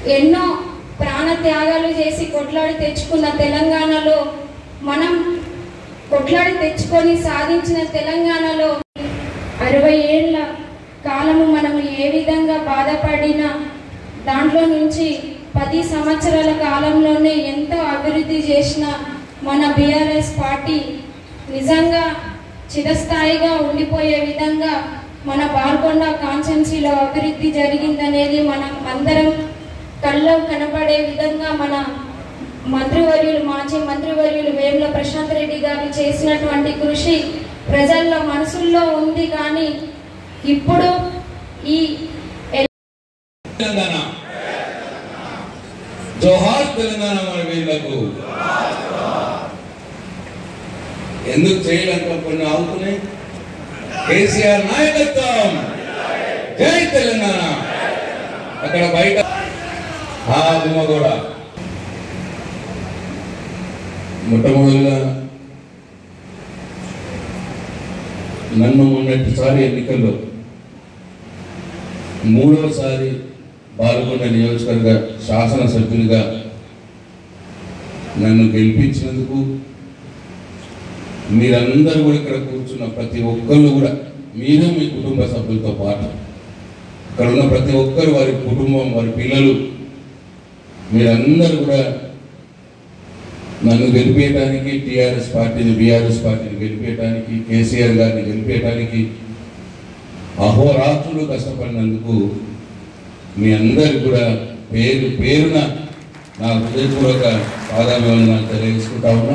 ఎన్నో ప్రాణ త్యాగాలు చేసి కొట్లాడి తెచ్చుకున్న తెలంగాణలో మనం కొట్లాడి తెచ్చుకొని సాధించిన తెలంగాణలో 60 ఏళ్ల కాలము మనము ఏ విధంగా బాధపడినా దాంట్లో నుంచి 10 సంవత్సరాల కాలంలోనే ఎంతో అభివృద్ధి చేసిన మన బీఆర్ఎస్ పార్టీ నిజంగా చిరస్థాయిగా ఉండిపోయే విధంగా మన బాల్కొండ కాన్స్టిట్యున్సీలో అభివృద్ధి జరిగిందనేది మనం అందరం కళ్ళలో కనపడే విధంగా మన మంత్రివర్యులు మాజీ మంత్రివర్యులు వేముల ప్రశాంత్ రెడ్డి గారు చేసినటువంటి కృషి ప్రజల మనసుల్లో ఉంది. కానీ ఇప్పుడు ఈ తెలంగాణ జోహార్ తెలంగాణ మన వీళ్ళకు ఎందుకు చేయలేక కొన్ని అవుతున్నాయి. కేసీఆర్ నాయకత్వం జై తెలంగాణ. అక్కడ బయట కూడా మొట్టమొదటిగా నన్ను మొన్నటిసారి ఎన్నికల్లో 3వసారి బాల్కొండ నియోజకవర్గ శాసనసభ్యునిగా నన్ను గెలిపించినందుకు మీరందరూ కూడా ఇక్కడ కూర్చున్న ప్రతి ఒక్కరు కూడా మీరు మీ కుటుంబ సభ్యులతో పాటు ఇక్కడ ఉన్న ప్రతి ఒక్కరు వారి కుటుంబం వారి పిల్లలు మీరందరూ కూడా నన్ను గెలిపేయడానికి టీఆర్ఎస్ పార్టీని బీఆర్ఎస్ పార్టీని గెలిపేయడానికి కేసీఆర్ గారిని గెలిపేయడానికి అహోరాత్రులు కష్టపడినందుకు మీ అందరికి కూడా పేరు పేరున నా హృదయపూర్వక పాదాభివందనాలు తెలియజేసుకుంటా ఉన్నా.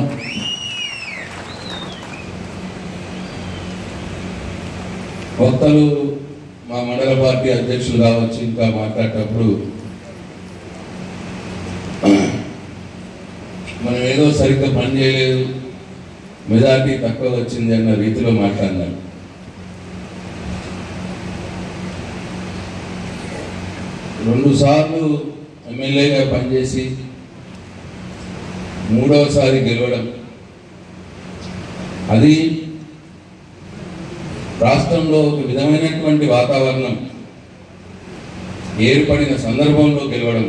వక్తలు మా మండల పార్టీ అధ్యక్షులు కావచ్చు ఇంకా మాట్లాడేటప్పుడు మనం ఏదో సరిగ్గా పని చేయలేదు మెజార్టీ తక్కువ వచ్చింది అన్న రీతిలో మాట్లాడినాను. రెండు సార్లు ఎమ్మెల్యేగా పనిచేసి 3వసారి గెలవడం అది రాష్ట్రంలో ఒక విధమైనటువంటి వాతావరణం ఏర్పడిన సందర్భంలో గెలవడం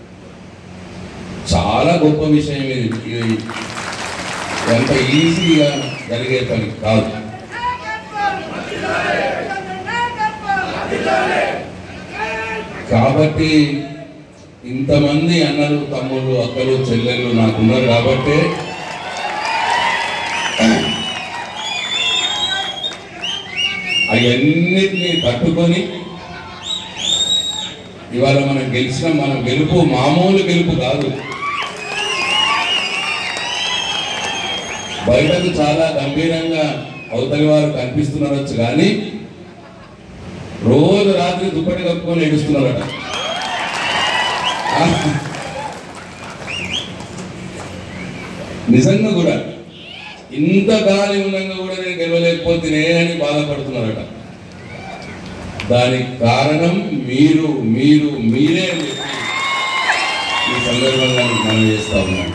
చాలా గొప్ప విషయం. ఇది ఎంత ఈజీగా జరిగే పని కాదు. కాబట్టి ఇంతమంది అన్నలు తమ్ముళ్ళు అక్కలు చెల్లెళ్ళు నాకున్నారు కాబట్టి అవన్నిటినీ తట్టుకొని ఇవాళ మనం గెలిచిన మన గెలుపు మామూలు గెలుపు కాదు. బయటకు చాలా గంభీరంగా అవతలి వారు కనిపిస్తున్నారచ్చు కానీ రోజు రాత్రి దుప్పటి కప్పుకొని ఏడుస్తున్నారట. నిజంగా కూడా ఇంత గాలి ఉండగా కూడా నేను గెలవలేకపోతేనే అని బాధపడుతున్నారట. దానికి కారణం మీరు మీరు మీరే అని చెప్పి ఈ సందర్భంగా మనం చేస్తా ఉన్నాం.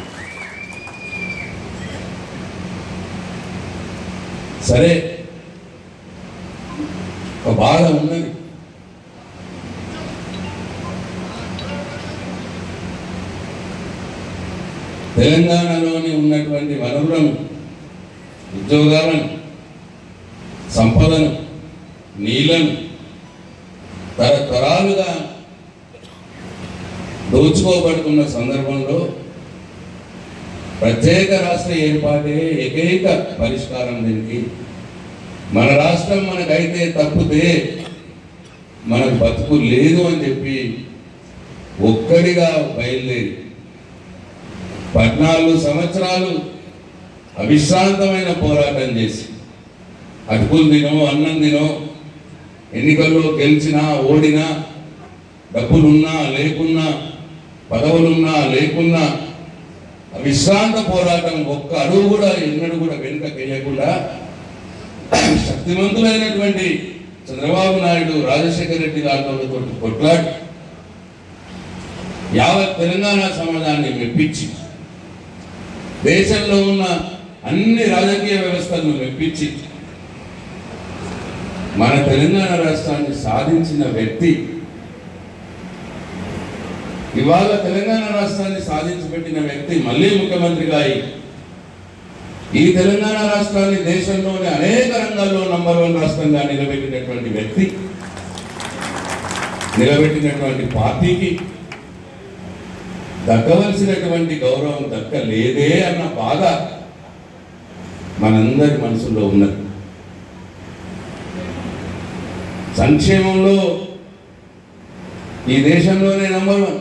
సరే ఒక బాధ ఉన్నది. తెలంగాణలోని ఉన్నటువంటి వనరులను ఉద్యోగాలను సంపదను నీళ్లను తరతరాలుగా దోచుకోబడుతున్న సందర్భంలో ప్రత్యేక రాష్ట్ర ఏర్పాటే ఏకైక పరిష్కారం. దీనికి మన రాష్ట్రం మనకైతే తప్పితే మనకు బతుకు లేదు అని చెప్పి ఒక్కడిగా బయలుదేరి 14 సంవత్సరాలు అవిశ్రాంతమైన పోరాటం చేసి అటుకులు తినో అన్నం తినో ఎన్నికల్లో గెలిచినా ఓడినా డబ్బులున్నా లేకున్నా పదవులున్నా లేకున్నా అవిశ్రాంత పోరాటం ఒక్క అడుగు కూడా ఎన్నడూ కూడా వెనుకకేయకుండా శక్తివంతులైనటువంటి చంద్రబాబు నాయుడు రాజశేఖర రెడ్డి గారితో కొట్లాడి యావత్ తెలంగాణ సమాజాన్ని మెప్పించి దేశంలో ఉన్న అన్ని రాజకీయ వ్యవస్థలను మెప్పించి మన తెలంగాణ రాష్ట్రాన్ని సాధించిన వ్యక్తి ఇవాళ తెలంగాణ రాష్ట్రాన్ని సాధించి పెట్టిన వ్యక్తి మళ్ళీ ముఖ్యమంత్రిగా అయి ఈ తెలంగాణ రాష్ట్రాన్ని దేశంలోని అనేక రంగాల్లో నంబర్ 1 రాష్ట్రంగా నిలబెట్టినటువంటి వ్యక్తి, నిలబెట్టినటువంటి పార్టీకి దక్కవలసినటువంటి గౌరవం దక్కలేదే అన్న బాధ మనందరి మనసులో ఉన్నది. సంక్షేమంలో ఈ దేశంలోనే నంబర్ 1,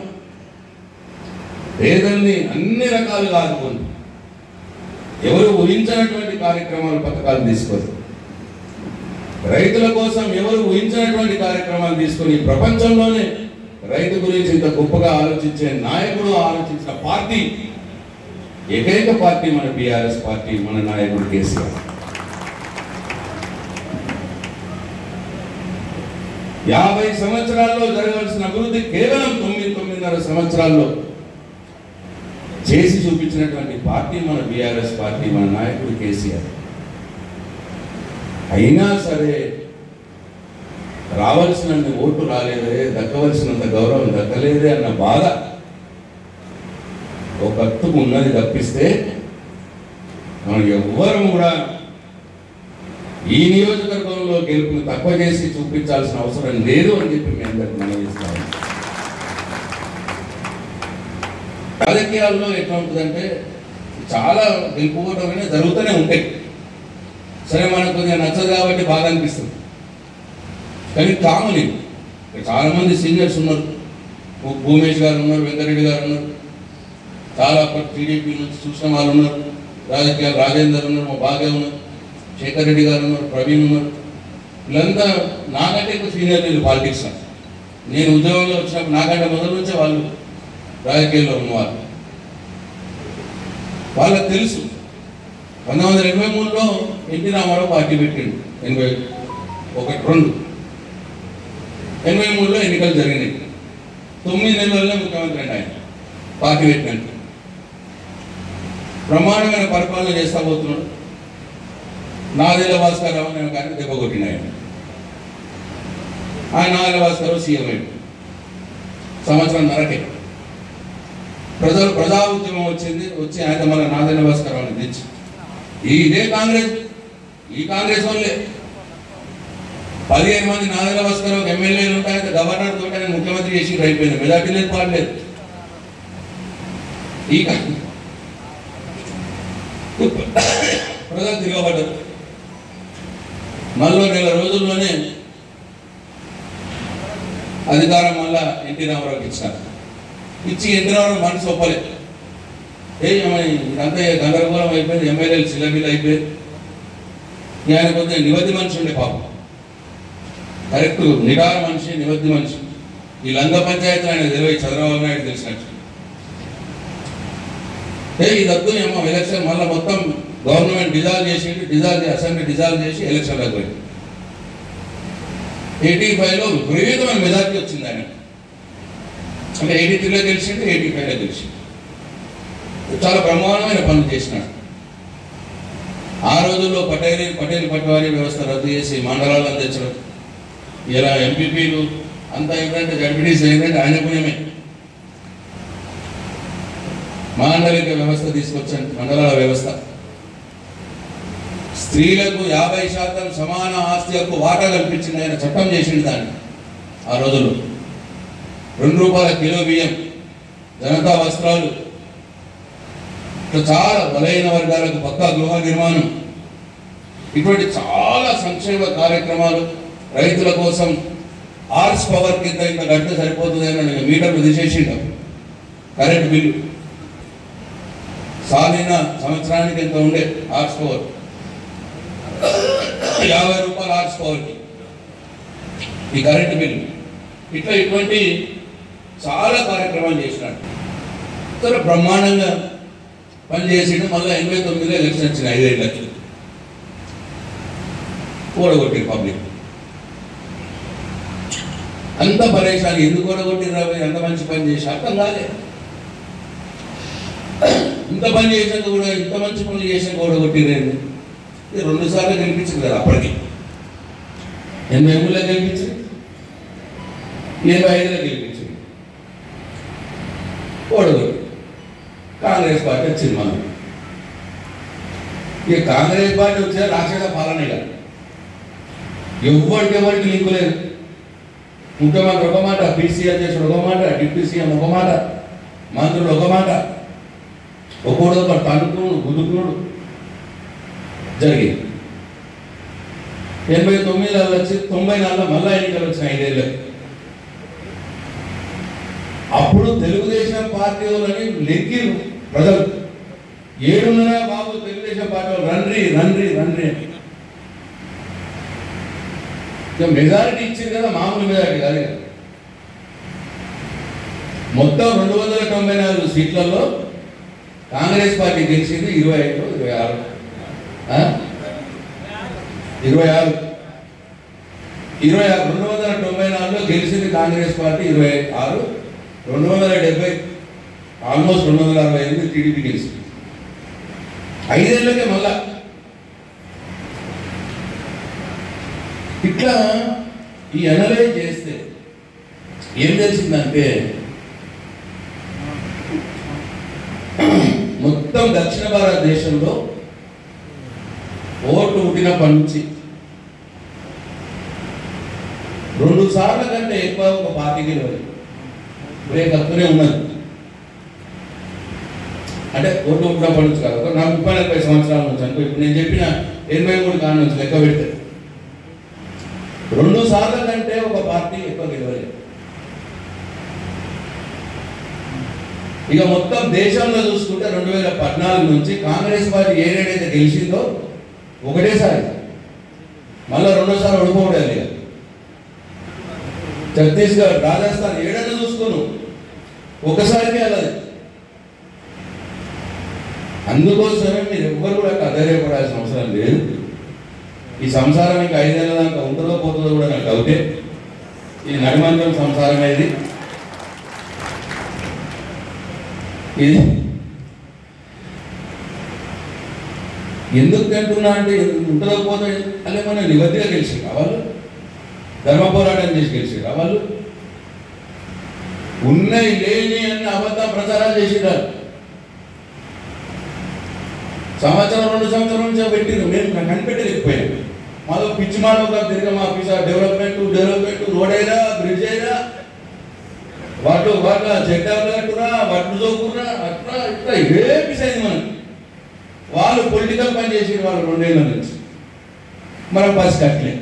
పేదల్ని అన్ని రకాలుగా ఆదుకుంది. ఎవరు ఊహించినటువంటి కార్యక్రమాలు, పథకాలు తీసుకొని, రైతుల కోసం ఎవరు ఊహించినటువంటి కార్యక్రమాలు తీసుకొని ప్రపంచంలోనే రైతు గురించి ఇంత గొప్పగా ఆలోచించే నాయకుడు, ఆలోచించిన పార్టీ, ఏకైక పార్టీ మన బీఆర్ఎస్ పార్టీ, మన నాయకుడు కేసీఆర్. 50 సంవత్సరాల్లో జరగాల్సిన అభివృద్ధి కేవలం 9-9.5 సంవత్సరాల్లో చేసి చూపించినటువంటి పార్టీ మన బీఆర్ఎస్ పార్టీ, మన నాయకుడు కేసీఆర్. అయినా సరే రావాల్సినంత ఓటు రాలేదే, దక్కవలసినంత గౌరవం దక్కలేదే అన్న బాధ ఒక హత్తుకు ఉన్నది తప్పిస్తే మనం ఎవ్వరూ కూడా ఈ నియోజకవర్గంలో గెలుపును తక్కువ చేసి చూపించాల్సిన అవసరం లేదు అని చెప్పి మేము అందరికి మనవిస్తాము. రాజకీయాల్లో ఎట్లా ఉంటుందంటే చాలా గెలుపుకోవటమే జరుగుతూనే ఉంటాయి. సరే మనకు కొద్దిగా నచ్చదు కాబట్టి బాగా అనిపిస్తుంది, కానీ కామన్ ఇది. చాలా మంది సీనియర్స్ ఉన్నారు, భూమేష్ గారు ఉన్నారు, వెంకరెడ్డి గారు ఉన్నారు, చాలా టీడీపీ నుంచి చూసిన వాళ్ళు ఉన్నారు, రాజకీయాలు రాజేందర్ ఉన్నారు, మా బాగా ఉన్నారు, శేఖర్ రెడ్డి గారు ఉన్నారు, ప్రవీణ్ ఉన్నారు. వీళ్ళంతా నాకంటే ఎక్కువ సీనియర్ లేదు పాలిటిక్స్. నేను ఉద్యోగంలో వచ్చినప్పుడు నాకంటే మొదటి నుంచే వాళ్ళు రాజకీయాల్లో ఉన్నవాళ్ళు. వాళ్ళకి తెలుసు 1983లో ఎన్టీ రామారావు పార్టీ పెట్టిండు. 81-2 83లో ఎన్నికలు జరిగినాయి. 9 నెలల్లో ముఖ్యమంత్రి అంటే ఆయన పార్టీ పెట్టినట్టు బ్రహ్మాండమైన పరిపాలన చేస్తా పోతున్నాడు. నాదెళ్ల భాస్కరరావు నేను కానీ దెబ్బ కొట్టిన ఆయన నాదెళ్ల భాస్కరరావు సీఎం అయ్యాడు. సంవత్సరం నరకే ప్రజా ఉద్యమం వచ్చి ఆయన మళ్ళీ నాదెళ్ల భాస్కరరావుని తెచ్చి ఇదే కాంగ్రెస్ వాళ్ళే 15 మంది నాదెళ్ల భాస్కరరావు ఎమ్మెల్యేలు ఉంటాయి, గవర్నర్ తోటి ఆయన ముఖ్యమంత్రి చేసి అయిపోయింది. మెజార్టీ లేదు, పాడలేదు. ఈ ప్రజలు తిరగబడ్డారు. మళ్ళీ నెల రోజుల్లోనే అధికారం మళ్ళా ఎన్టీ రామారావుకి ఇచ్చారు. ఇచ్చి ఎన్టీ రామారావు మనసు ఒప్పలేదు. ఇదంతా గందరగోళం అయిపోయింది, ఎమ్మెల్యేలు చిల్లబిల్లు అయిపోయింది. ఆయన కొంచెం నివద్ది మనిషి ఉండే పాపం, కరెక్ట్ నిడార మనిషి, నివద్ది మనిషి. ఈ లంగ పంచాయతీ ఆయన తెలివి చంద్రబాబు నాయుడు తెలిసినట్టు. ఇదొద్దు ఏమో ఎలక్షన్ మళ్ళీ మొత్తం గవర్నమెంట్ డిజాల్వ్ అసెంబ్లీ డిజాల్వ్ చేసి ఎలక్షన్లకు పోయింది. 85లో విపరీతమైన మెజార్టీ వచ్చింది ఆయన. అంటే 83లో గెలిచిండు, 85లో గెలిచిండు. చాలా బ్రహ్మాండమైన పనులు చేసినాడు. ఆ రోజుల్లో పటేల్ పట్వారీ వ్యవస్థ రద్దు చేసి మండలాలను తెచ్చడం, ఇలా ఎంపీపీలు అంతా ఏంటంటే జడ్పీటీసీ ఏంటంటే ఆయన పుణ్యమే. మాండలిక వ్యవస్థ తీసుకొచ్చాను, మండలాల వ్యవస్థ. స్త్రీలకు 50% సమాన ఆస్తి హక్కు వాటా కల్పించింది ఆయన, చట్టం చేసింది దాన్ని. ఆ రోజుల్లో 2 రూపాయల కిలో బియ్యం, జనతా వస్త్రాలు, చాలా బలైన వర్గాలకు పక్కా గృహ నిర్మాణం, ఇటువంటి చాలా సంక్షేమ కార్యక్రమాలు. రైతుల కోసం హార్స్ పవర్ కింద ఇంత గంట సరిపోతుంది అని మీటర్లు తీసేసిండు. కరెంట్ బిల్లు సాలిన సంవత్సరానికి ఎంత ఉండే హార్స్ పవర్, 50 రూపాయల హార్స్ పవర్కి ఈ కరెంట్ బిల్లు. ఇటువంటి చాలా కార్యక్రమాలు చేసినాడు. చాలా బ్రహ్మాండంగా పనిచేసిండు. మళ్ళీ 89లో ఎలక్షన్ వచ్చిన 5 ఏళ్ళకి ఓడగొట్టి పబ్లిక్ అంత పరేషాన్ని. ఎందుకు ఓడగొట్టిన అంత మంచి పని చేసి అర్థం కాలే. ఇంత పని చేసాక కూడా, ఇంత మంచి పనులు చేసాక ఓడగొట్టిరేంది. 2 సార్లు గెలిపించింది కదా అప్పటికి. 83లో గెలిపించింది, 85లో గెలిపించింది. ఓడగొట్టి కాంగ్రెస్ పార్టీ వచ్చింది మనం. ఇక కాంగ్రెస్ పార్టీ వచ్చే రాక్షస పాలనగా ఎవరికి లింకు లేదు. ముఖ్యమంత్రి ఒక మాట, పీసీ అధ్యక్షుడు ఒక మాట, డిప్యూటీ సీఎం ఒక మాట, మంత్రులు ఒక మాట, ఒక్కొక్కడు తనుకున్నాడు గుద్దుకున్నాడు జరిగింది. 89 వచ్చి 94 మళ్ళా ఎన్నికలు వచ్చిన 5 ఏళ్ళకి. అప్పుడు తెలుగుదేశం పార్టీ వాళ్ళని లెక్కిరు ప్రజలు, 7 బాబు తెలుగుదేశం పార్టీ వాళ్ళు రండ్రి రండ్రి రండ్రి అని. ఇక మెజారిటీ ఇచ్చింది కదా, మామూలు మెజారిటీ కాదు కదా. మొత్తం 294 సీట్లలో కాంగ్రెస్ పార్టీ గెలిచింది 25, 26 294లో గెలిచింది కాంగ్రెస్ పార్టీ 26, 270 ఆల్మోస్ట్ 268 టీడీపీ గెలిచింది. 5 ఏళ్ళకే మళ్ళా ఇట్లా ఈ అనలైజ్ చేస్తే ఏం తెలిసిందంటే మొత్తం దక్షిణ భారతదేశంలో ఓటు పుట్టినప్పటి నుంచి 2 సార్ల కంటే ఎక్కువ ఒక పార్టీకి బ్రేక్ అవుతూనే ఉన్నది. అంటే ఓటు పుట్టినప్పటి నుంచి కాదు, నా 30-40 సంవత్సరాల నుంచి అనుకో. ఇప్పుడు నేను చెప్పిన 83 కాలం నుంచి లెక్క పెడితే 2 సార్ల కంటే ఒక పార్టీ ఎక్కువ గెలవలేదు. ఇక మొత్తం దేశంలో చూసుకుంటే 2014 నుంచి కాంగ్రెస్ పార్టీ ఏడైతే గెలిచిందో ఒకటేసారి, మళ్ళీ 2సారి ఓడిపోవడాలి. ఛత్తీస్గఢ్, రాజస్థాన్ ఏడన్నా చూసుకోను, ఒకసారికి వెళ్ళదు. అందుకోసమే మీరు ఎవ్వరు కూడా కదరేపడాల్సిన అవసరం లేదు. ఈ సంసారం ఇంకా 5 ఏళ్ళ దాకా ఉంటుందో పోతుందో కూడా నాకు డౌటే. ఇది నడిమంత్రం సంసారం అనేది. ఇది ఎందుకు అంటున్నా అంటే ఉంటుందో పోతే అలా మన నిబద్ధిగా గెలిచి రావాలి, ధర్మ పోరాటం చేసి గెలిచి రావాలి. ఉన్నాయి లేని అన్ని అబద్ధ ప్రచారాలు చేసినారు. సంవత్సరం 2 సంవత్సరం నుంచి పెట్టిరు, మేము కనిపెట్టలేకపోయాం. మాలో పిచ్చి మాట తిరగం ఆఫీసా, డెవలప్మెంట్ రోడ్ అయినా బ్రిడ్జ్ అయినా వాటి చెడ్డాలు కట్టురా, వడ్లు చోకురా, అట్లా ఇట్లా ఏమి సైజ్ మనకి. వాళ్ళు పొలిటికల్ పని చేసి వాళ్ళు 2 ఏళ్ళ నుంచి మనం బస్ కట్టలేదు.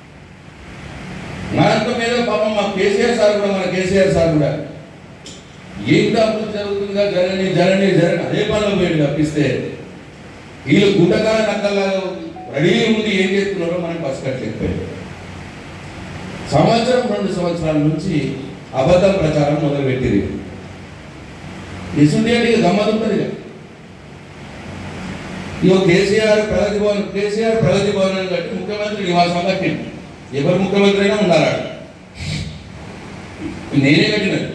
మనంత మీద పాపం మా కేసీఆర్ సార్ కూడా, మన కేసీఆర్ సార్ కూడా ఏంటి అభివృద్ధి జరుగుతుందిగా జరని అదే పనిలో పోయి తప్పిస్తే వీళ్ళు గుండకాల నక్కల్లాగా రెడీ ఉండి ఏం చేస్తున్నారో మనం బస్ కట్టలేకపోయాం. సంవత్సరం 2 సంవత్సరాల నుంచి అబద్ధం ప్రచారం మొదలుపెట్టింది. ఇసుంటి అంటే గమ్మతుంటుంది. ఇక కేసీఆర్ ప్రగతి భవన్ అని కట్టి ముఖ్యమంత్రి నివాసం కట్టింది. ఎవరు ముఖ్యమంత్రి అయినా ఉండాలి. నేనే కట్టినట్టు.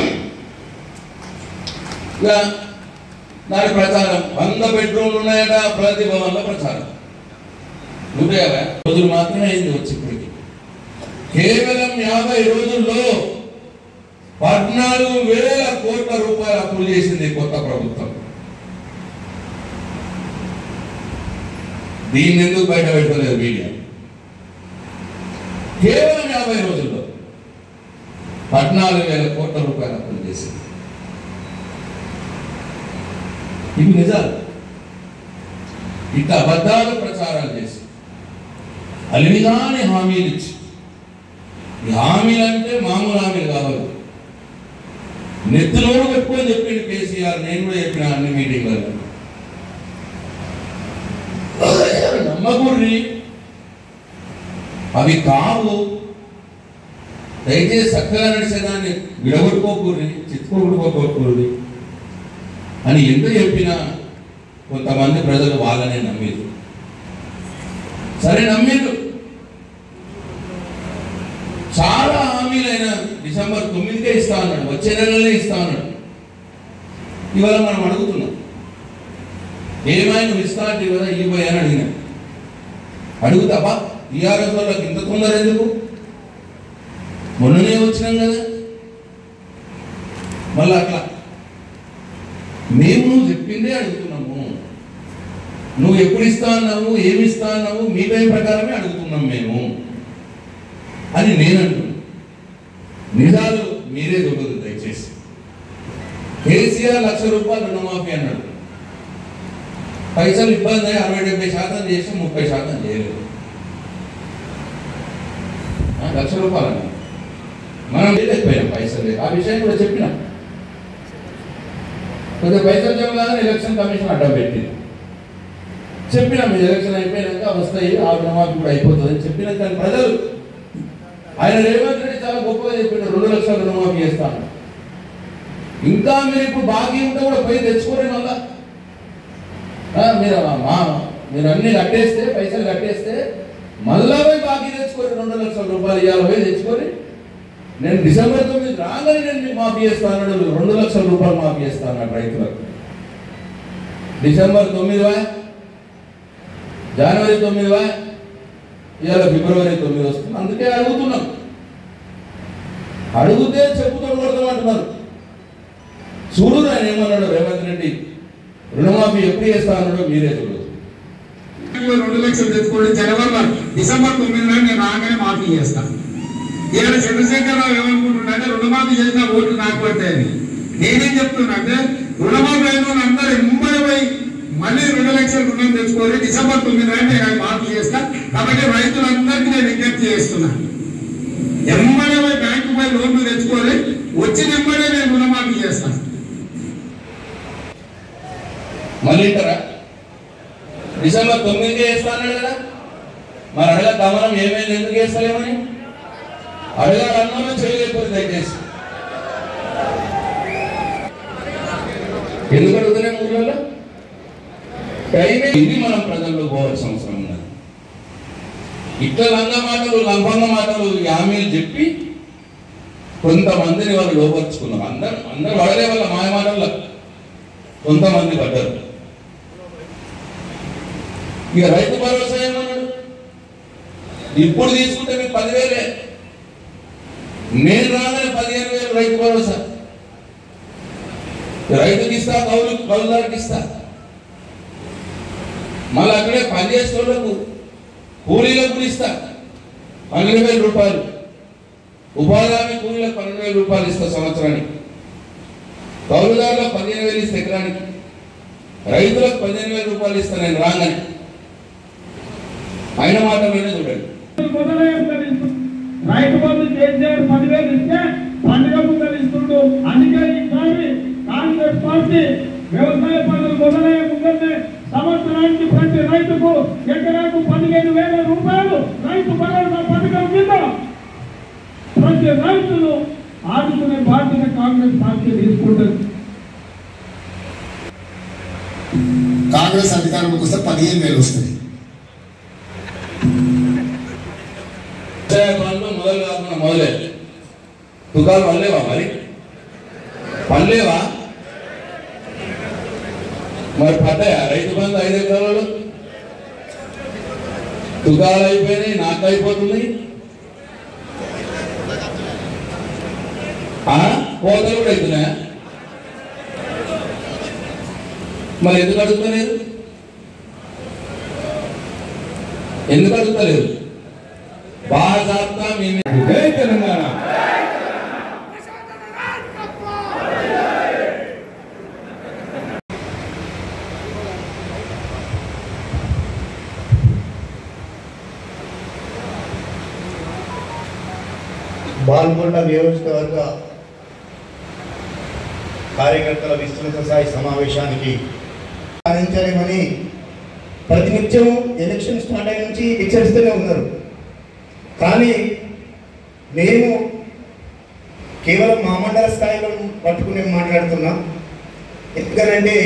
ఇక దాని ప్రచారం 100 బెడ్రూమ్లు ఉన్నాయట ప్రగతి భవన్లో ప్రచారం. 150 రోజులు మాత్రమే అయింది వచ్చి ఇప్పటికి. కేవలం 50 రోజుల్లో 14,000 కోట్ల రూపాయలు అప్పులు చేసింది కొత్త ప్రభుత్వం. దీన్ని ఎందుకు బయట పెట్టలేదు మీడియా? కేవలం 50 రోజుల్లో 14,000 కోట్ల రూపాయలు అప్పులు చేసింది. ఇవి నిజాలు. ఇట్లా అబద్ధాలు ప్రచారాలు చేసి అలివిగానే హామీలు ఇచ్చి, ఈ హామీలు అంటే మామూలు హామీలు కావాలి. నెత్తులోడు పెట్టుకొని చెప్పిండు కేసీఆర్. నేను కూడా చెప్పిన అన్ని మీటింగ్లలో, నమ్మకూర్రి అవి కావు, దయచేసి చక్కగా నడిచేదాన్ని విడగొట్టుకోకూర్రి, చిత్తుకోకూడదు అని ఎంత చెప్పినా కొంతమంది ప్రజలు వాళ్ళనే నమ్మిరు. సరే నమ్మిరు. చాలా హామీలైన డిసెంబర్ 9కే ఇస్తా అన్నాడు, వచ్చే నెలలోనే ఇస్తా అన్నాడు. ఇవాళ మనం అడుగుతున్నాం, ఏమైనా నువ్వు ఇస్తా అంటే కదా ఇవ్వబోయాని అడిగినా. అడుగుతావా టీఆర్ఎస్ వాళ్ళకి ఇంత తొందర ఎందుకు? మొన్ననే వచ్చినాం కదా. మళ్ళీ అట్లా మేము నువ్వు చెప్పిందే అడుగుతున్నాము. నువ్వు ఎప్పుడు ఇస్తా అన్నావు, ఏమి ఇస్తా అన్నావు, మీ టైం ప్రకారమే అడుగుతున్నాం మేము అని నేను అంటున్నాను. నిజాలు మీరే చూడదు దయచేసి. కేసీఆర్ ₹1,00,000 రుణమాఫీ అన్నాడు. పైసలు ఇబ్బంది 60-70% చేసి 30% చేయలేదు. ₹1,00,000 అన్నాడు. మనం లేకపోయినాం పైసలు. ఆ విషయం కూడా చెప్పినా. కొద్దిగా పైసలు చెప్పగానే ఎలక్షన్ కమిషన్ అడ్డం పెట్టింది. చెప్పినా మీరు ఎలక్షన్ అయిపోయినాక వస్తాయి, ఆ రుణమాఫీ కూడా అయిపోతుందని చెప్పినా. కానీ ప్రజలు ఆయన రేవంత్ రెడ్డి చాలా గొప్పగా చెప్పిన 2,00,000 రుణమాఫీ చేస్తాను. ఇంకా మీరు ఇప్పుడు బాకీ ఉంటే కూడా పోయి తెచ్చుకోరే. మళ్ళా మీరు అన్ని కట్టేస్తే, పైసలు కట్టేస్తే మళ్ళా పోయి బాకీ తెచ్చుకోరు. ₹2,00,000 ఇవాళ పోయి తెచ్చుకొని నేను డిసెంబర్ 9 రాగానే నేను మీకు మాఫీ చేస్తాను. ₹2,00,000 మాఫీ చేస్తాను రైతులకు. డిసెంబర్ 9 జనవరి 9 ఇవాళ ఫిబ్రవరి 9 వస్తుంది. అందుకే అడుగుతున్నాం. అడిగితే చెప్పుతోడు కొడతామంటున్నారు. చూడు ఆయన ఏమన్నాడు రేవంత్ రెడ్డి, రుణమాఫీ ఎప్పుడు చేస్తా అన్నాడో మీరే చూడదు. 2,00,000 తెచ్చుకోండి, జనవరిలో డిసెంబర్ 9 నేను రాగానే మాఫీ చేస్తాను. ఇవాళ చంద్రశేఖరరావు ఏమనుకుంటున్నాడే, రుణమాఫీ చేసిన ఓట్లు నాకు పడతాయని. నేనేం చెప్తున్నా అంటే రుణమాఫీ అయిన వాళ్ళు అందరూ ముంబై పోయి మళ్ళీ 2,00,000 రుణం తెచ్చుకోవాలి. డిసెంబర్ 9 నేను మాఫీ చేస్తాను. కాబట్టి రైతులందరికీ నేను విజ్ఞప్తి చేస్తున్నాను, ఎమ్మడే పోయి బ్యాంకు పోయి లోన్లు తెచ్చుకోవాలి, వచ్చిన ఎమ్మడే నేను రుణమాఫీ చేస్తాను. మళ్ళీ ఇంటారా? డిసెంబర్ 9 చేస్తాను కదా. మరి అడగా గమనం ఏమైంది, ఎందుకు చేస్తలేమని అడగాలన్నా చేయలేకపోతే దయచేసి. ఎందుకు అడుగుతున్నాయి 3 రోజుల్లో టైమే ఇది. మనం ప్రజల్లో పోవాల్సిన అవసరం ఉన్నది. ఇట్లా లంబంగా మాటలు హామీలు చెప్పి కొంతమందిని వాళ్ళు లోపరుచుకున్నారు. అందరూ పడలే వాళ్ళ మాయ మాటల్లో కొంతమంది పడ్డారు. ఇక రైతు భరోసా ఏమన్నాడు, ఇప్పుడు తీసుకుంటే మీకు 10,000. నేను రాగానే 15,000 రైతు భరోసా. రైతుకి ఇస్తా, కౌలుదారికి ఇస్తా. మళ్ళీ అక్కడే పనిచేసే వాళ్ళకు కూలీలకు ఇస్తా ₹12,000. ఉపాధి హామీ కూలీలకు ₹12,000 ఇస్తా సంవత్సరానికి. కౌలుదారులకు 15,000 ఇస్తా ఎకరానికి. రైతులకు ₹15,000 ఇస్తా నేను రాగానే. ఆయన మాటలోనే చూడండి. రైతు బంధు కేసీఆర్ 10,000 ఇస్తే పండుగ ముందర ఇస్తుండు. అందుకే ఈసారి కాంగ్రెస్ పార్టీ వ్యవసాయ పనులు మొదలయ్యే ముందే సంవత్సరానికి ప్రతి రైతుకు ఎకరాకు ₹15,000 రైతు భరోసా పథకం కింద ప్రతి రైతును ఆదుకునే బాధ్యత కాంగ్రెస్ పార్టీ తీసుకుంటుంది. కాంగ్రెస్ అధికారంలోకి వస్తే 15,000 వస్తుంది. మొదలు కాకుండా మొదలే తుకాలు పడలేవా? మరి పడలేవా? మరి పడ్డాయా? రైతు బంధు 5 ఎకరాలలో తుకాలు అయిపోయినాయి, నాకు అయిపోతున్నాయి. కోతలు కూడా అవుతున్నాయా? మరి ఎందుకు అడుగుతలేదు? ఎందుకు అడుగుతలేదు? జై తెలంగాణ. బాల్కొండ నియోజకవర్గ కార్యకర్తల విస్తృత స్థాయి సమావేశానికి సాధించాలని ప్రతినిత్యం ఎలక్షన్ స్టార్ట్ అయిన నుంచి హెచ్చరిస్తూనే ఉన్నారు. కానీ మేము కేవలం మా మండల స్థాయిలో పట్టుకునే మాట్లాడుతున్నా. ఎందుకంటే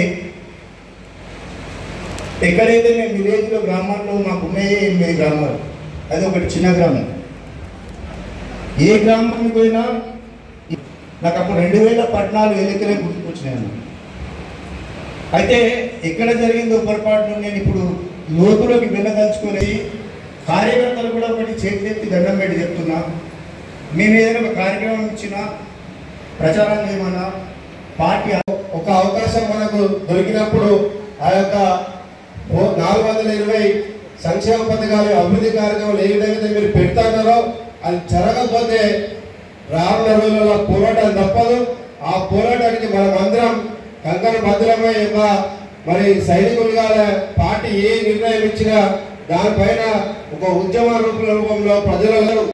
ఎక్కడైతే మేము విలేజ్లో గ్రామాల్లో మాకు ఉన్నాయి 8 గ్రామాలు, అది ఒకటి చిన్న గ్రామం. ఏ గ్రామానికి పోయినా నాకు అప్పుడు 2014 ఎన్నికలే గుర్తుకొచ్చినాయి. అయితే ఎక్కడ జరిగిందో పొరపాటు నేను ఇప్పుడు లోతులోకి వెళ్ళదలుచుకొని కార్యకర్తలు కూడా ఒకటి చేతులెత్తి దండం పెట్టి చెప్తున్నా. మేము ఏదైనా ఒక కార్యక్రమం ఇచ్చినా, ప్రచారం చేయమన్నా, పార్టీ ఒక అవకాశం మనకు దొరికినప్పుడు ఆ యొక్క 420 సంక్షేమ పథకాలు అభివృద్ధి కార్యక్రమాలు ఏ విధంగా మీరు పెడతారో అది జరగకపోతే రానున్న రోజుల్లో పోరాటం తప్పదు. ఆ పోరాటానికి మనం అందరం కంకణ భద్రమై మరి సైనికులుగా పార్టీ ఏ నిర్ణయం ఇచ్చినా దానిపైన ఒక ఉద్యమ రూపంలో ప్రజలలో